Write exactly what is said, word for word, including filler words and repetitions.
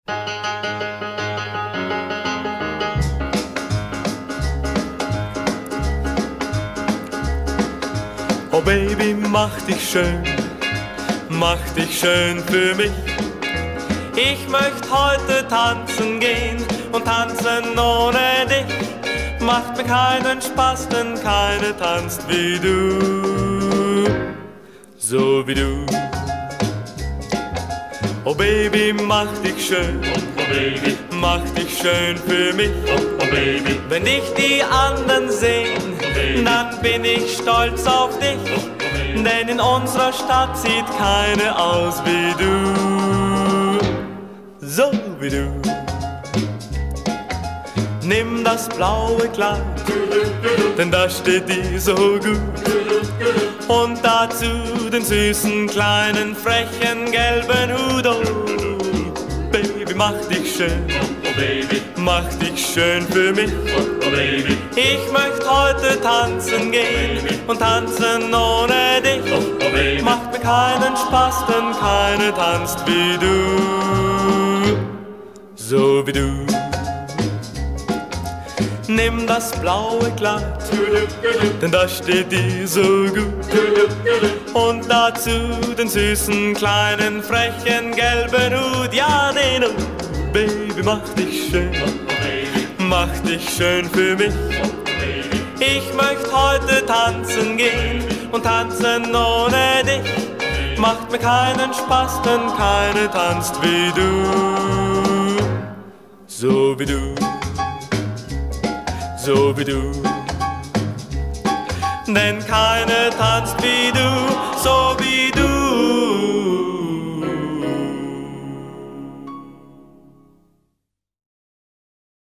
Oh Baby, mach dich schön, mach dich schön für mich. Ich möchte heute tanzen gehen und tanzen ohne dich. Macht mir keinen Spaß, denn keine tanzt wie du, so wie du. Oh Baby, mach dich schön, Oh Baby, mach dich schön für mich. oh Baby, Wenn dich die anderen sehen, dann bin ich stolz auf dich. Denn in unserer Stadt sieht keine aus wie du, so wie du. Nimm das blaue Kleid, denn das steht dir so gut. Und dazu den süßen, kleinen, frechen, gelben Hut. Oh, Baby, mach dich schön, oh Baby, mach dich schön für mich. oh Baby, Ich möchte heute tanzen gehen und tanzen ohne dich. oh Baby, Macht mir keinen Spaß, denn keine tanzt wie du, so wie du. Nimm das blaue Kleid, denn das steht dir so gut. Und dazu den süßen, kleinen, frechen, gelben Hut. Ja, den Hut, Baby, mach dich schön, mach dich schön für mich. Ich möchte heute tanzen gehen und tanzen ohne dich. Macht mir keinen Spaß, denn keine tanzt wie du, so wie du, so wie du. Denn keine tanzt wie du, so wie du.